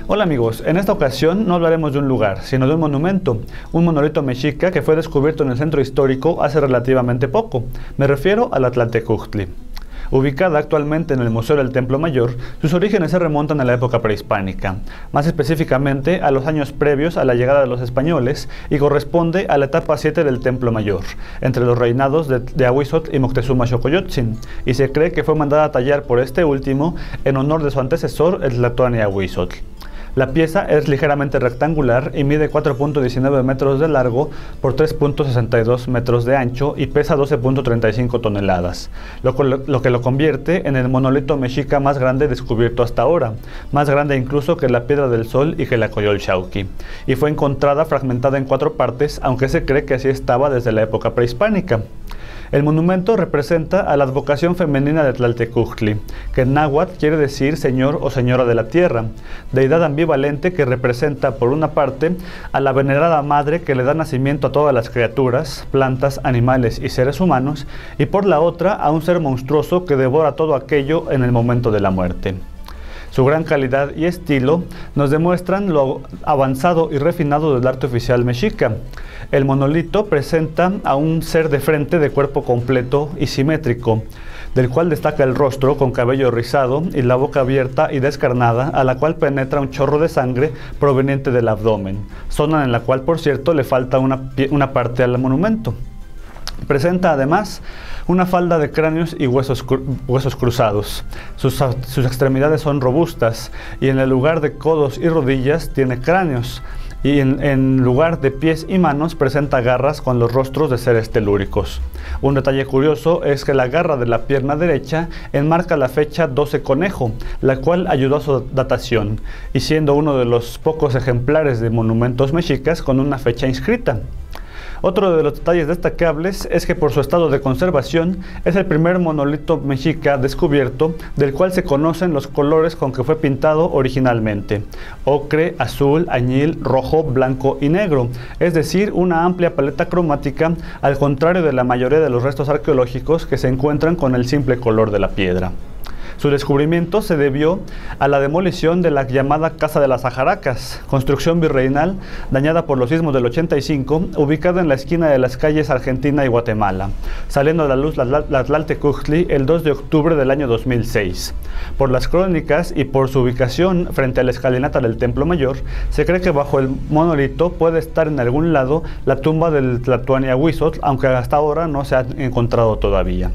Hola amigos, en esta ocasión no hablaremos de un lugar, sino de un monumento, un monolito mexica que fue descubierto en el centro histórico hace relativamente poco. Me refiero a la Tlaltecujtli. Ubicada actualmente en el Museo del Templo Mayor, sus orígenes se remontan a la época prehispánica, más específicamente a los años previos a la llegada de los españoles y corresponde a la etapa 7 del Templo Mayor, entre los reinados de Ahuizotl y Moctezuma Xocoyotzin, y se cree que fue mandada a tallar por este último en honor de su antecesor, el Tlatoani-Ahuizotl. La pieza es ligeramente rectangular y mide 4.19 metros de largo por 3.62 metros de ancho y pesa 12.35 toneladas, lo que lo convierte en el monolito mexica más grande descubierto hasta ahora, más grande incluso que la Piedra del Sol y que la Coyolxauhqui, y fue encontrada fragmentada en 4 partes, aunque se cree que así estaba desde la época prehispánica. El monumento representa a la advocación femenina de Tlaltecujtli, que en náhuatl quiere decir señor o señora de la tierra, deidad ambivalente que representa por una parte a la venerada madre que le da nacimiento a todas las criaturas, plantas, animales y seres humanos, y por la otra a un ser monstruoso que devora todo aquello en el momento de la muerte. Su gran calidad y estilo nos demuestran lo avanzado y refinado del arte oficial mexica. El monolito presenta a un ser de frente de cuerpo completo y simétrico, del cual destaca el rostro con cabello rizado y la boca abierta y descarnada, a la cual penetra un chorro de sangre proveniente del abdomen, zona en la cual, por cierto, le falta una parte al monumento. Presenta además una falda de cráneos y huesos cruzados. Sus extremidades son robustas y en el lugar de codos y rodillas tiene cráneos, y en lugar de pies y manos presenta garras con los rostros de seres telúricos. Un detalle curioso es que la garra de la pierna derecha enmarca la fecha 12 Conejo, la cual ayudó a su datación, y siendo uno de los pocos ejemplares de monumentos mexicas con una fecha inscrita. Otro de los detalles destacables es que por su estado de conservación es el primer monolito mexica descubierto del cual se conocen los colores con que fue pintado originalmente: ocre, azul, añil, rojo, blanco y negro, es decir, una amplia paleta cromática, al contrario de la mayoría de los restos arqueológicos que se encuentran con el simple color de la piedra. Su descubrimiento se debió a la demolición de la llamada Casa de las Ajaracas, construcción virreinal dañada por los sismos del 85, ubicada en la esquina de las calles Argentina y Guatemala, saliendo a la luz la Tlaltecujtli el 2 de octubre del año 2006. Por las crónicas y por su ubicación frente a la escalinata del Templo Mayor, se cree que bajo el monolito puede estar en algún lado la tumba del Tlatoani-Ahuizotl, aunque hasta ahora no se ha encontrado todavía.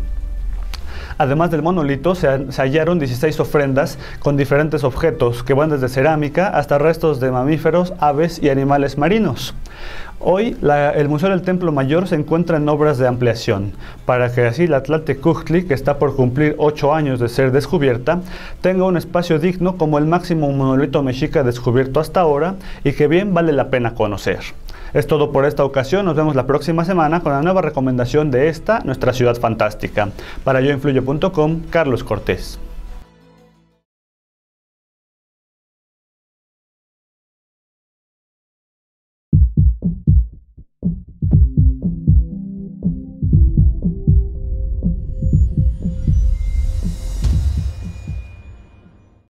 Además del monolito, se hallaron 16 ofrendas con diferentes objetos que van desde cerámica hasta restos de mamíferos, aves y animales marinos. Hoy, el Museo del Templo Mayor se encuentra en obras de ampliación, para que así la Tlaltecujtli, que está por cumplir 8 años de ser descubierta, tenga un espacio digno como el máximo monolito mexica descubierto hasta ahora y que bien vale la pena conocer. Es todo por esta ocasión, nos vemos la próxima semana con la nueva recomendación de nuestra ciudad fantástica. Para yoinfluyo.com, Carlos Cortés.